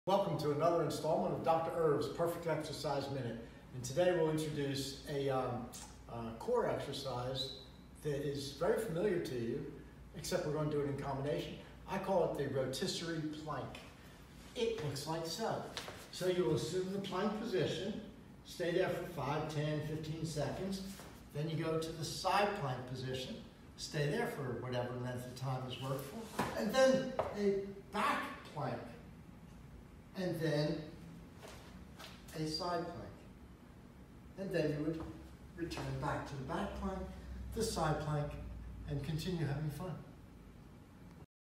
Welcome to another installment of Dr. Irv's Perfect Exercise Minute. And today we'll introduce a core exercise that is very familiar to you, except we're going to do it in combination. I call it the rotisserie plank. It looks like so. So you'll assume the plank position, stay there for 5, 10, 15 seconds. Then you go to the side plank position, stay there for whatever length of time is workful. And then a back plank. And then a side plank. And then you would return back to the back plank, the side plank, and continue having fun.